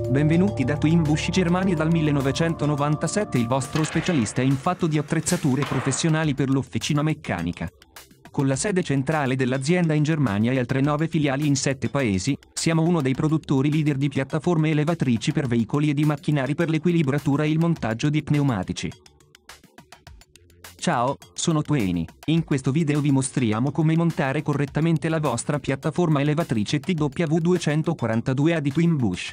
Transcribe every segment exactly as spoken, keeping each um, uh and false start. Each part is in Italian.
Benvenuti da Twinbush Germania. Dal millenovecentonovantasette il vostro specialista in fatto di attrezzature professionali per l'officina meccanica. Con la sede centrale dell'azienda in Germania e altre nove filiali in sette paesi, siamo uno dei produttori leader di piattaforme elevatrici per veicoli e di macchinari per l'equilibratura e il montaggio di pneumatici. Ciao, sono Twainy. In questo video vi mostriamo come montare correttamente la vostra piattaforma elevatrice T W duecentoquarantadue A di Twinbush.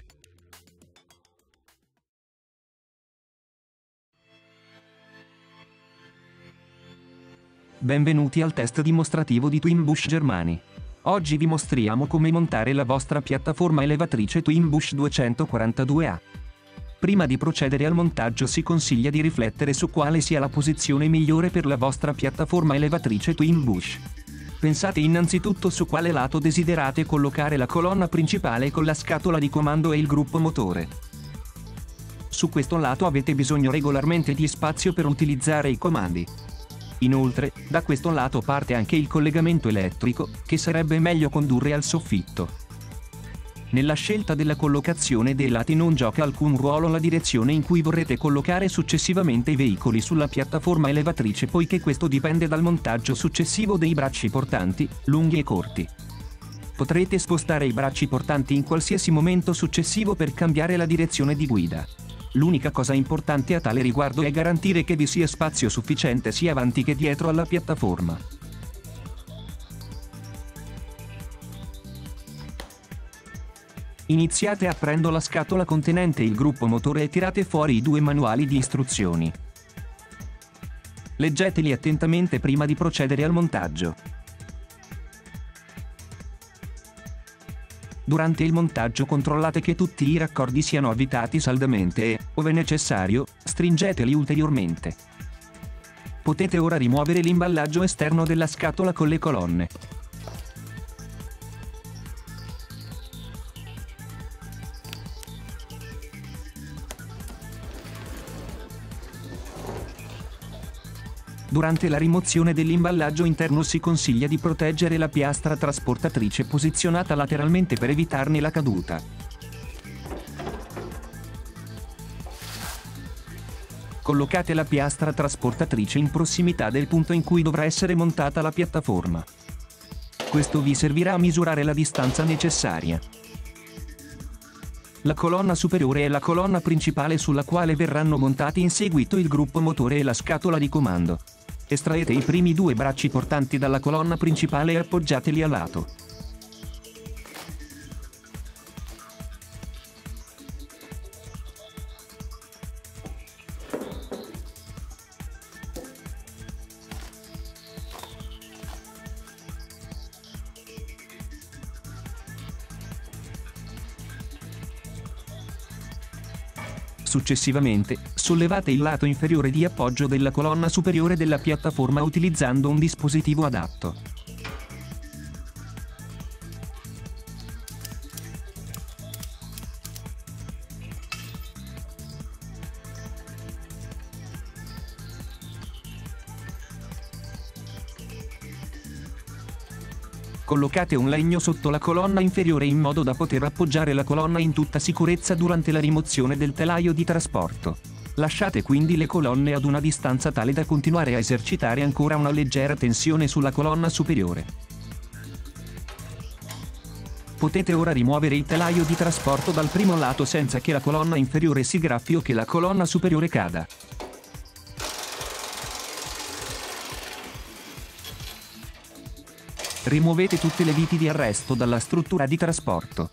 Benvenuti al test dimostrativo di Twinbush Germany. Oggi vi mostriamo come montare la vostra piattaforma elevatrice Twinbush duecentoquarantadue A. Prima di procedere al montaggio si consiglia di riflettere su quale sia la posizione migliore per la vostra piattaforma elevatrice Twinbush. Pensate innanzitutto su quale lato desiderate collocare la colonna principale con la scatola di comando e il gruppo motore. Su questo lato avete bisogno regolarmente di spazio per utilizzare i comandi. Inoltre, da questo lato parte anche il collegamento elettrico, che sarebbe meglio condurre al soffitto. Nella scelta della collocazione dei lati non gioca alcun ruolo la direzione in cui vorrete collocare successivamente i veicoli sulla piattaforma elevatrice, poiché questo dipende dal montaggio successivo dei bracci portanti, lunghi e corti. Potrete spostare i bracci portanti in qualsiasi momento successivo per cambiare la direzione di guida. L'unica cosa importante a tale riguardo è garantire che vi sia spazio sufficiente sia avanti che dietro alla piattaforma. Iniziate aprendo la scatola contenente il gruppo motore e tirate fuori i due manuali di istruzioni. Leggeteli attentamente prima di procedere al montaggio. Durante il montaggio controllate che tutti i raccordi siano avvitati saldamente e, ove necessario, stringeteli ulteriormente. Potete ora rimuovere l'imballaggio esterno della scatola con le colonne. Durante la rimozione dell'imballaggio interno si consiglia di proteggere la piastra trasportatrice posizionata lateralmente per evitarne la caduta. Collocate la piastra trasportatrice in prossimità del punto in cui dovrà essere montata la piattaforma. Questo vi servirà a misurare la distanza necessaria. La colonna superiore è la colonna principale sulla quale verranno montati in seguito il gruppo motore e la scatola di comando. Estraete i primi due bracci portanti dalla colonna principale e appoggiateli a lato. Successivamente, sollevate il lato inferiore di appoggio della colonna superiore della piattaforma utilizzando un dispositivo adatto. Collocate un legno sotto la colonna inferiore in modo da poter appoggiare la colonna in tutta sicurezza durante la rimozione del telaio di trasporto. Lasciate quindi le colonne ad una distanza tale da continuare a esercitare ancora una leggera tensione sulla colonna superiore. Potete ora rimuovere il telaio di trasporto dal primo lato senza che la colonna inferiore si graffi o che la colonna superiore cada. Rimuovete tutte le viti di arresto dalla struttura di trasporto.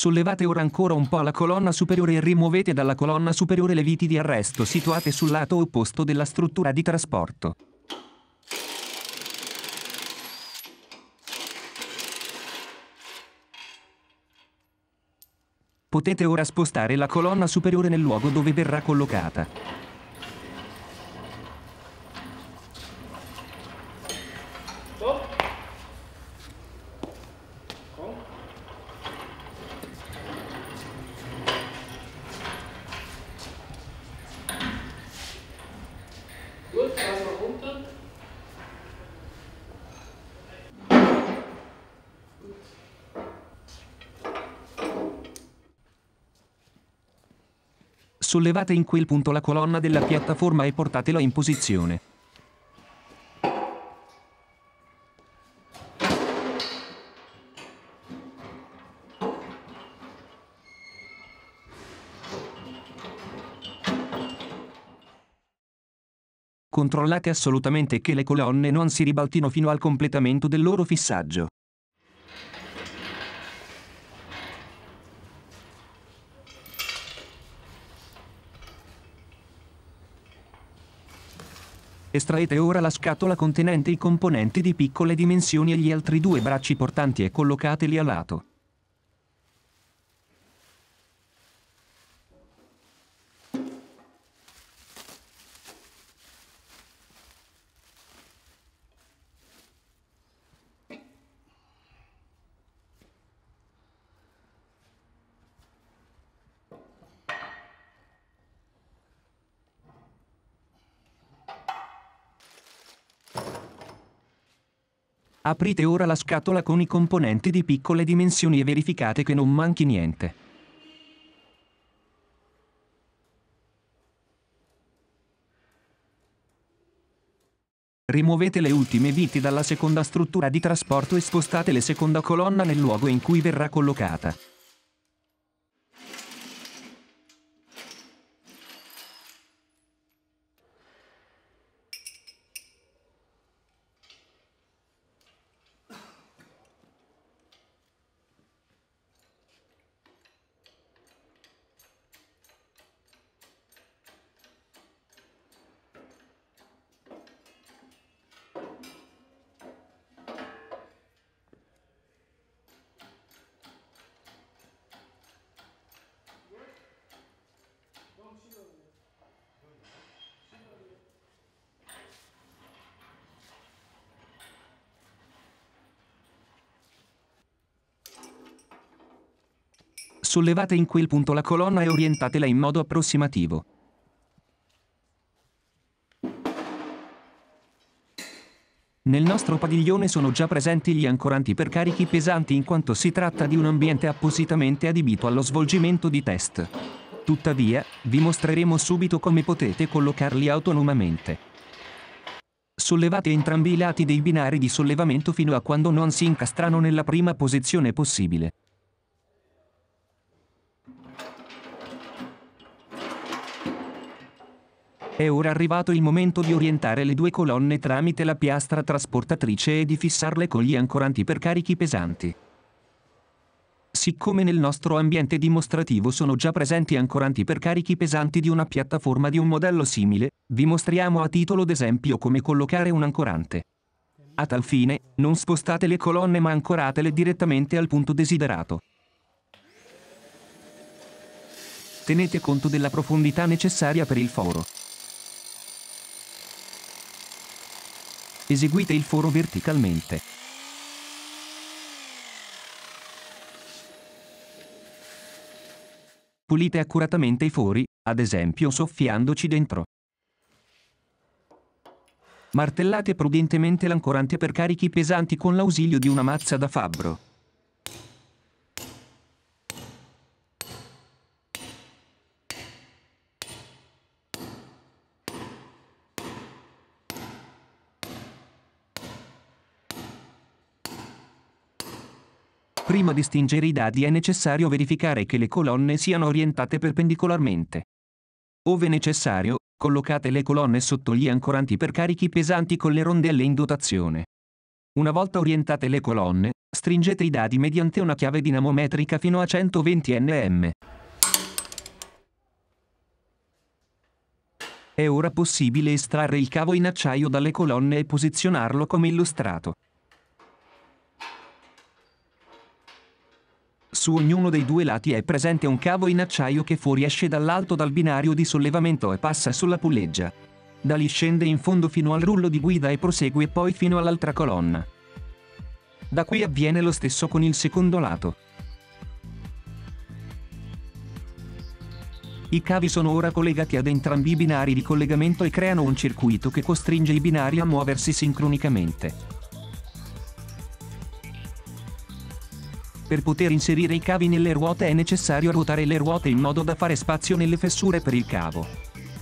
Sollevate ora ancora un po' la colonna superiore e rimuovete dalla colonna superiore le viti di arresto situate sul lato opposto della struttura di trasporto. Potete ora spostare la colonna superiore nel luogo dove verrà collocata. Sollevate in quel punto la colonna della piattaforma e portatela in posizione. Controllate assolutamente che le colonne non si ribaltino fino al completamento del loro fissaggio. Estraete ora la scatola contenente i componenti di piccole dimensioni e gli altri due bracci portanti e collocateli a lato. Aprite ora la scatola con i componenti di piccole dimensioni e verificate che non manchi niente. Rimuovete le ultime viti dalla seconda struttura di trasporto e spostate la seconda colonna nel luogo in cui verrà collocata. Sollevate in quel punto la colonna e orientatela in modo approssimativo. Nel nostro padiglione sono già presenti gli ancoranti per carichi pesanti in quanto si tratta di un ambiente appositamente adibito allo svolgimento di test. Tuttavia, vi mostreremo subito come potete collocarli autonomamente. Sollevate entrambi i lati dei binari di sollevamento fino a quando non si incastrano nella prima posizione possibile. È ora arrivato il momento di orientare le due colonne tramite la piastra trasportatrice e di fissarle con gli ancoranti per carichi pesanti. Siccome nel nostro ambiente dimostrativo sono già presenti ancoranti per carichi pesanti di una piattaforma di un modello simile, vi mostriamo a titolo d'esempio come collocare un ancorante. A tal fine, non spostate le colonne ma ancoratele direttamente al punto desiderato. Tenete conto della profondità necessaria per il foro. Eseguite il foro verticalmente. Pulite accuratamente i fori, ad esempio soffiandoci dentro. Martellate prudentemente l'ancorante per carichi pesanti con l'ausilio di una mazza da fabbro. Prima di stingere i dadi è necessario verificare che le colonne siano orientate perpendicolarmente. Ove necessario, collocate le colonne sotto gli ancoranti per carichi pesanti con le rondelle in dotazione. Una volta orientate le colonne, stringete i dadi mediante una chiave dinamometrica fino a centoventi newton. È ora possibile estrarre il cavo in acciaio dalle colonne e posizionarlo come illustrato. Su ognuno dei due lati è presente un cavo in acciaio che fuoriesce dall'alto dal binario di sollevamento e passa sulla puleggia. Da lì scende in fondo fino al rullo di guida e prosegue poi fino all'altra colonna. Da qui avviene lo stesso con il secondo lato. I cavi sono ora collegati ad entrambi i binari di collegamento e creano un circuito che costringe i binari a muoversi sincronicamente. Per poter inserire i cavi nelle ruote è necessario ruotare le ruote in modo da fare spazio nelle fessure per il cavo.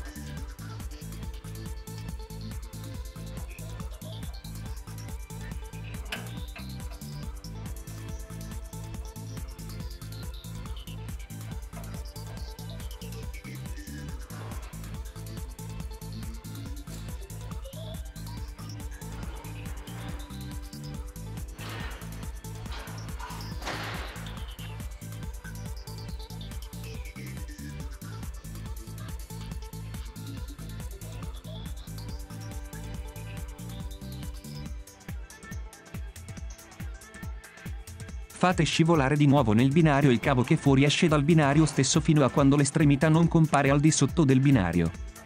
Fate scivolare di nuovo nel binario il cavo che fuoriesce dal binario stesso fino a quando l'estremità non compare al di sotto del binario.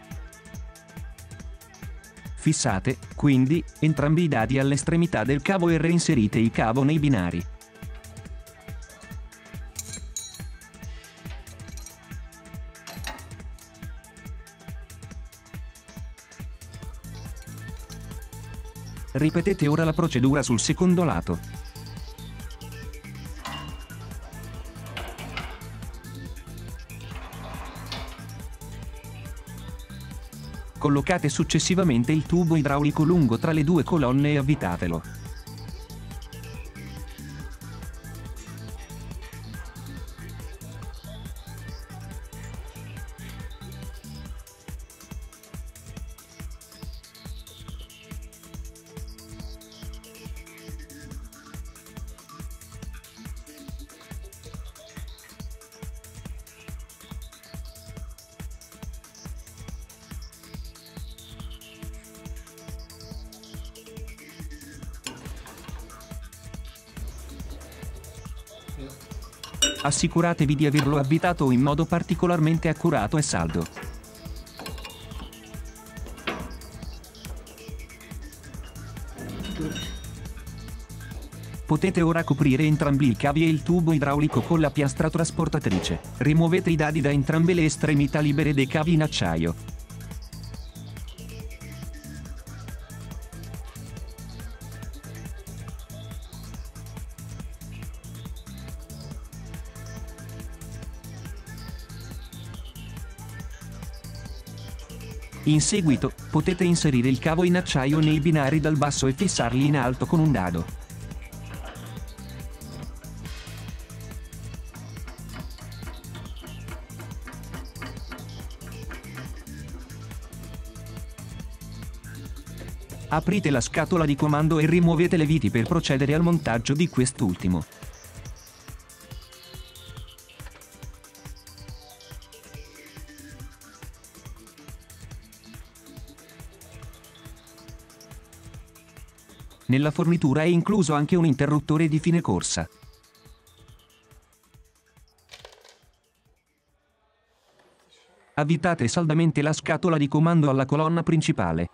Fissate, quindi, entrambi i dadi all'estremità del cavo e reinserite il cavo nei binari. Ripetete ora la procedura sul secondo lato. Collocate successivamente il tubo idraulico lungo tra le due colonne e avvitatelo. Assicuratevi di averlo avvitato in modo particolarmente accurato e saldo. Potete ora coprire entrambi i cavi e il tubo idraulico con la piastra trasportatrice. Rimuovete i dadi da entrambe le estremità libere dei cavi in acciaio. In seguito, potete inserire il cavo in acciaio nei binari dal basso e fissarli in alto con un dado. Aprite la scatola di comando e rimuovete le viti per procedere al montaggio di quest'ultimo. Nella fornitura è incluso anche un interruttore di fine corsa. Avvitate saldamente la scatola di comando alla colonna principale.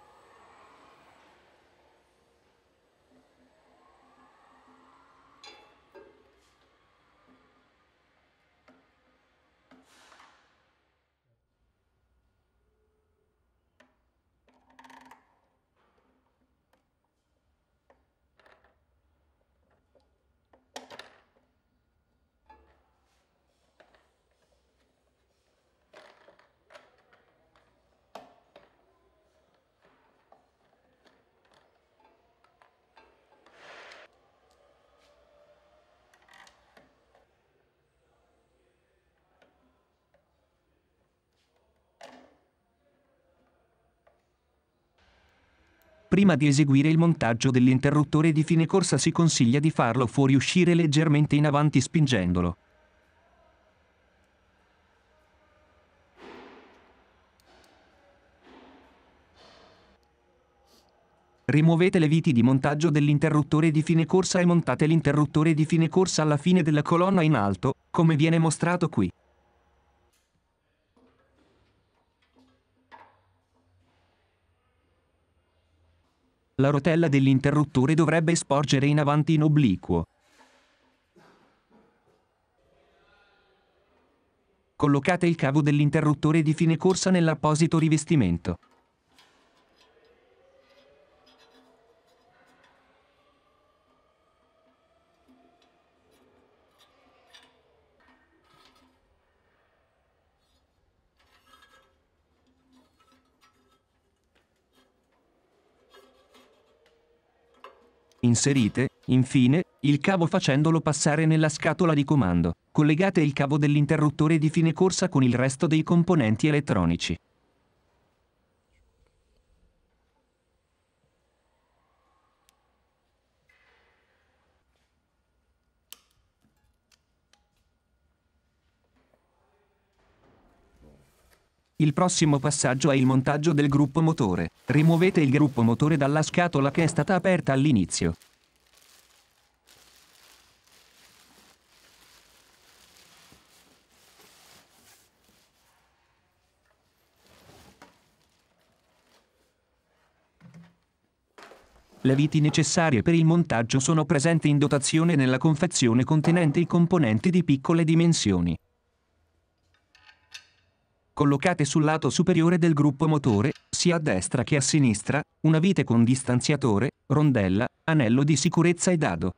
Prima di eseguire il montaggio dell'interruttore di fine corsa si consiglia di farlo fuoriuscire leggermente in avanti spingendolo. Rimuovete le viti di montaggio dell'interruttore di fine corsa e montate l'interruttore di fine corsa alla fine della colonna in alto, come viene mostrato qui. La rotella dell'interruttore dovrebbe sporgere in avanti in obliquo. Collocate il cavo dell'interruttore di fine corsa nell'apposito rivestimento. Inserite, infine, il cavo facendolo passare nella scatola di comando. Collegate il cavo dell'interruttore di fine corsa con il resto dei componenti elettronici. Il prossimo passaggio è il montaggio del gruppo motore. Rimuovete il gruppo motore dalla scatola che è stata aperta all'inizio. Le viti necessarie per il montaggio sono presenti in dotazione nella confezione contenente i componenti di piccole dimensioni. Collocate sul lato superiore del gruppo motore, sia a destra che a sinistra, una vite con distanziatore, rondella, anello di sicurezza e dado.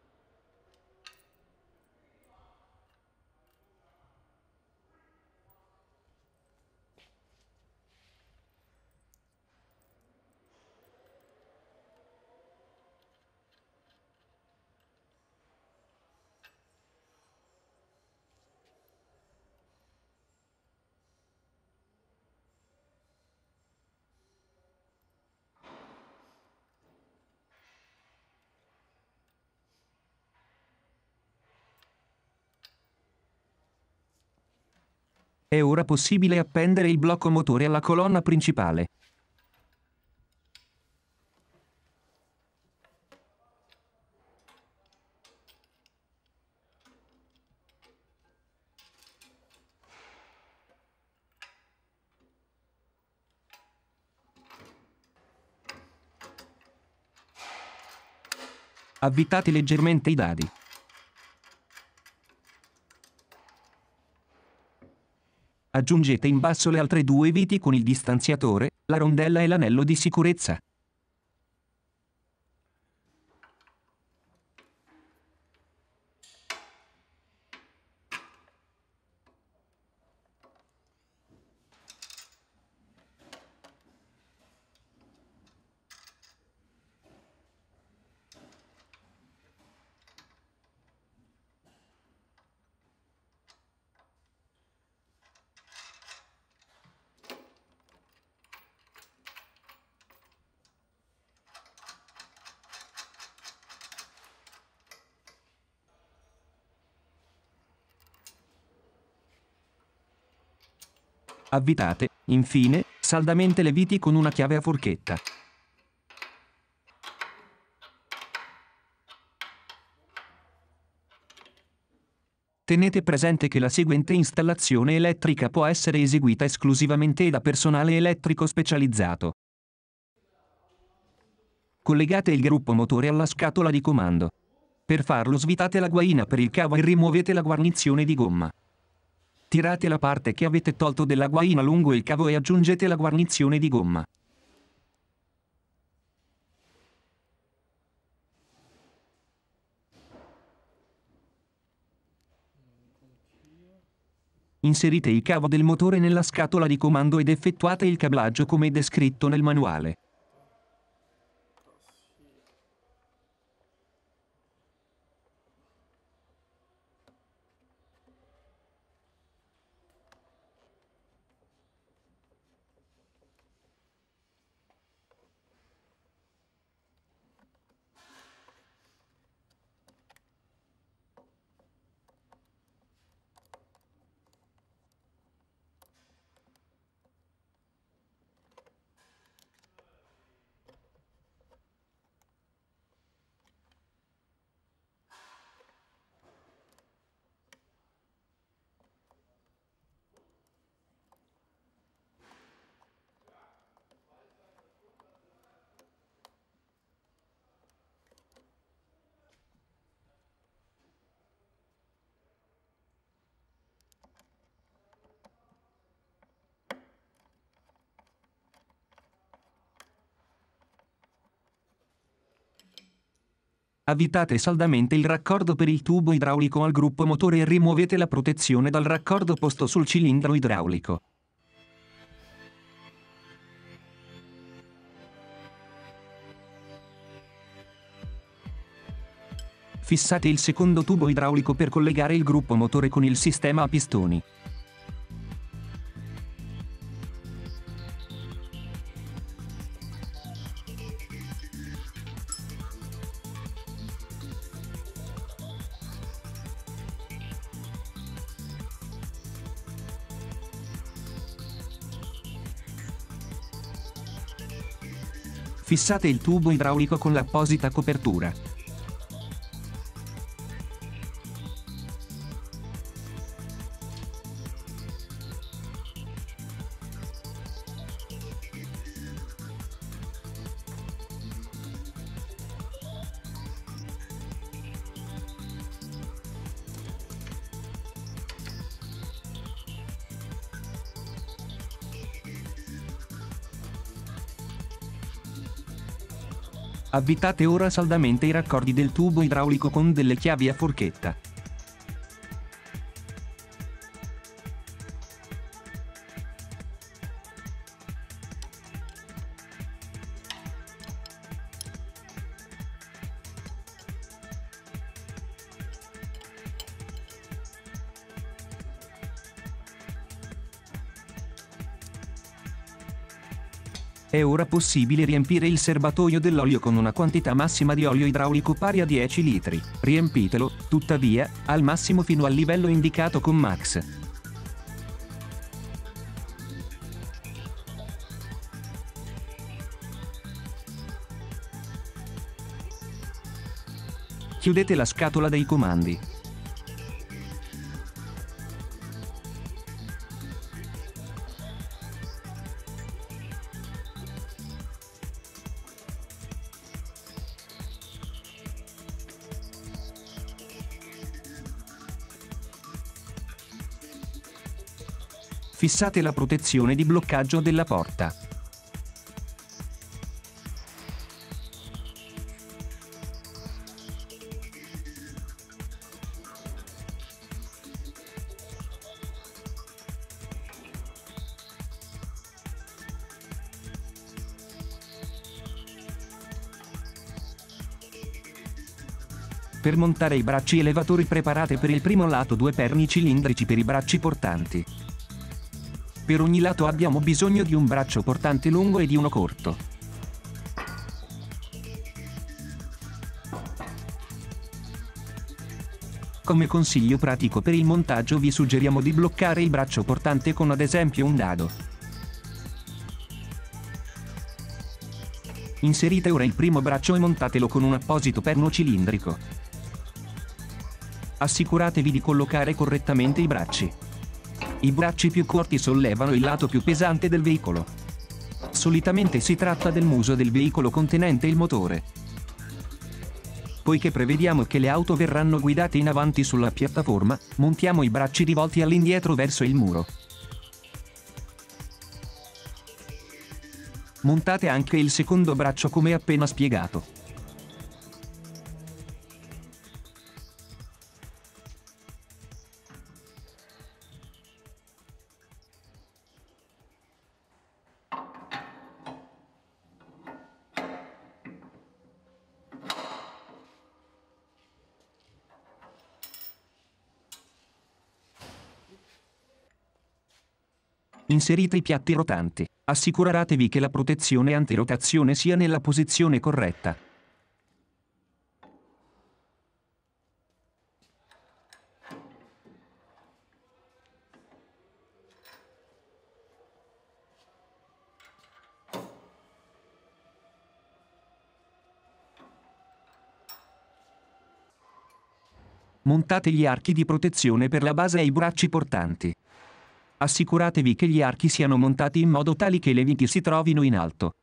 È ora possibile appendere il blocco motore alla colonna principale. Avvitate leggermente i dadi. Aggiungete in basso le altre due viti con il distanziatore, la rondella e l'anello di sicurezza. Avvitate, infine, saldamente le viti con una chiave a forchetta. Tenete presente che la seguente installazione elettrica può essere eseguita esclusivamente da personale elettrico specializzato. Collegate il gruppo motore alla scatola di comando. Per farlo svitate la guaina per il cavo e rimuovete la guarnizione di gomma. Tirate la parte che avete tolto della guaina lungo il cavo e aggiungete la guarnizione di gomma. Inserite il cavo del motore nella scatola di comando ed effettuate il cablaggio come descritto nel manuale. Avvitate saldamente il raccordo per il tubo idraulico al gruppo motore e rimuovete la protezione dal raccordo posto sul cilindro idraulico. Fissate il secondo tubo idraulico per collegare il gruppo motore con il sistema a pistoni. Fissate il tubo idraulico con l'apposita copertura. Avvitate ora saldamente i raccordi del tubo idraulico con delle chiavi a forchetta. È ora possibile riempire il serbatoio dell'olio con una quantità massima di olio idraulico pari a dieci litri. Riempitelo, tuttavia, al massimo fino al livello indicato con Max. Chiudete la scatola dei comandi. Fissate la protezione di bloccaggio della porta. Per montare i bracci elevatori preparate per il primo lato due perni cilindrici per i bracci portanti. Per ogni lato abbiamo bisogno di un braccio portante lungo e di uno corto. Come consiglio pratico per il montaggio vi suggeriamo di bloccare il braccio portante con ad esempio un dado. Inserite ora il primo braccio e montatelo con un apposito perno cilindrico. Assicuratevi di collocare correttamente i bracci. I bracci più corti sollevano il lato più pesante del veicolo. Solitamente si tratta del muso del veicolo contenente il motore. Poiché prevediamo che le auto verranno guidate in avanti sulla piattaforma, montiamo i bracci rivolti all'indietro verso il muro. Montate anche il secondo braccio come appena spiegato. Inserite i piatti rotanti. Assicuratevi che la protezione antirotazione sia nella posizione corretta. Montate gli archi di protezione per la base e i bracci portanti. Assicuratevi che gli archi siano montati in modo tale che le viti si trovino in alto.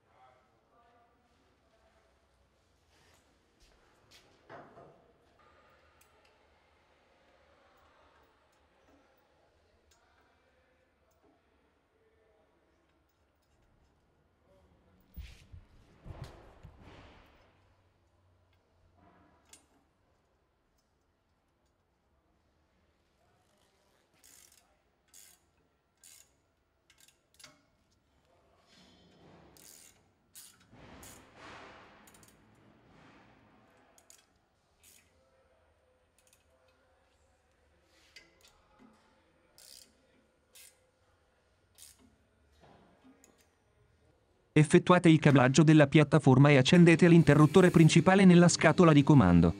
Effettuate il cablaggio della piattaforma e accendete l'interruttore principale nella scatola di comando.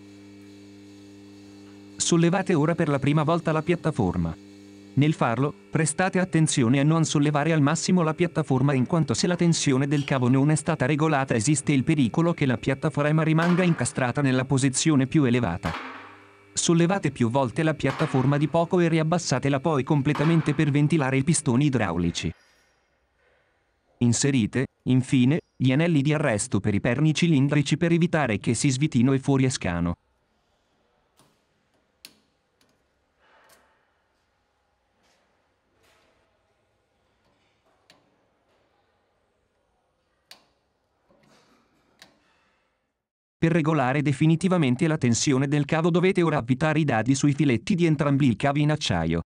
Sollevate ora per la prima volta la piattaforma. Nel farlo, prestate attenzione a non sollevare al massimo la piattaforma, in quanto se la tensione del cavo non è stata regolata esiste il pericolo che la piattaforma rimanga incastrata nella posizione più elevata. Sollevate più volte la piattaforma di poco e riabbassatela poi completamente per ventilare i pistoni idraulici. Inserite, infine, gli anelli di arresto per i perni cilindrici per evitare che si svitino e fuoriescano. Per regolare definitivamente la tensione del cavo dovete ora avvitare i dadi sui filetti di entrambi i cavi in acciaio.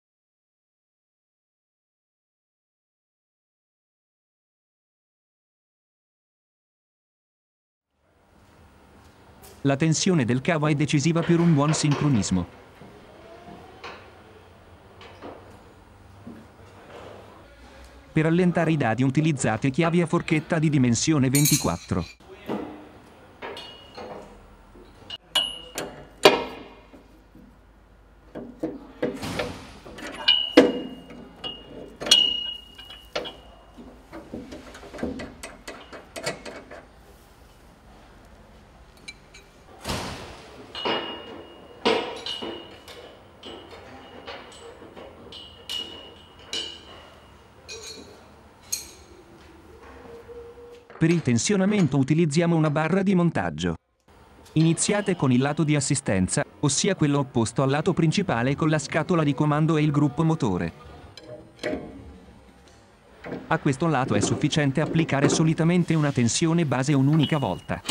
La tensione del cavo è decisiva per un buon sincronismo. Per allentare i dadi utilizzate chiavi a forchetta di dimensione ventiquattro. Per il tensionamento utilizziamo una barra di montaggio. Iniziate con il lato di assistenza, ossia quello opposto al lato principale con la scatola di comando e il gruppo motore. A questo lato è sufficiente applicare solitamente una tensione base un'unica volta.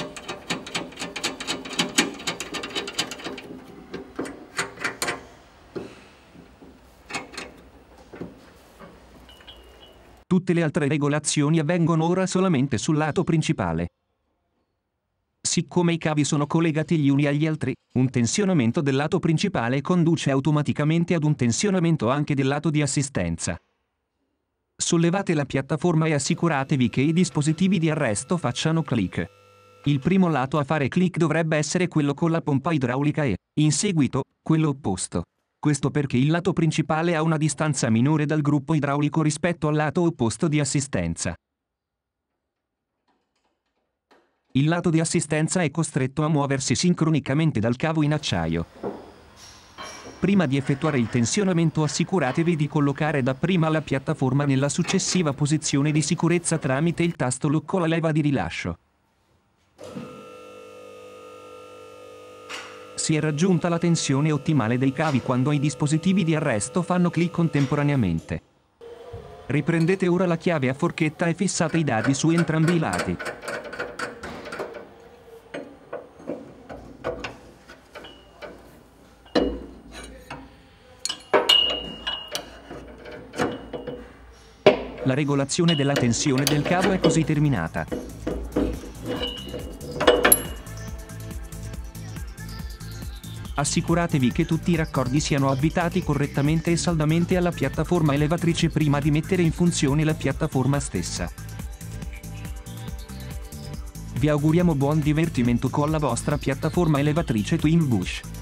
Tutte le altre regolazioni avvengono ora solamente sul lato principale. Siccome i cavi sono collegati gli uni agli altri, un tensionamento del lato principale conduce automaticamente ad un tensionamento anche del lato di assistenza. Sollevate la piattaforma e assicuratevi che i dispositivi di arresto facciano click. Il primo lato a fare click dovrebbe essere quello con la pompa idraulica e, in seguito, quello opposto. Questo perché il lato principale ha una distanza minore dal gruppo idraulico rispetto al lato opposto di assistenza. Il lato di assistenza è costretto a muoversi sincronicamente dal cavo in acciaio. Prima di effettuare il tensionamento assicuratevi di collocare dapprima la piattaforma nella successiva posizione di sicurezza tramite il tasto lock o la leva di rilascio. Si è raggiunta la tensione ottimale dei cavi quando i dispositivi di arresto fanno clic contemporaneamente. Riprendete ora la chiave a forchetta e fissate i dadi su entrambi i lati. La regolazione della tensione del cavo è così terminata. Assicuratevi che tutti i raccordi siano avvitati correttamente e saldamente alla piattaforma elevatrice prima di mettere in funzione la piattaforma stessa. Vi auguriamo buon divertimento con la vostra piattaforma elevatrice Twin Bush.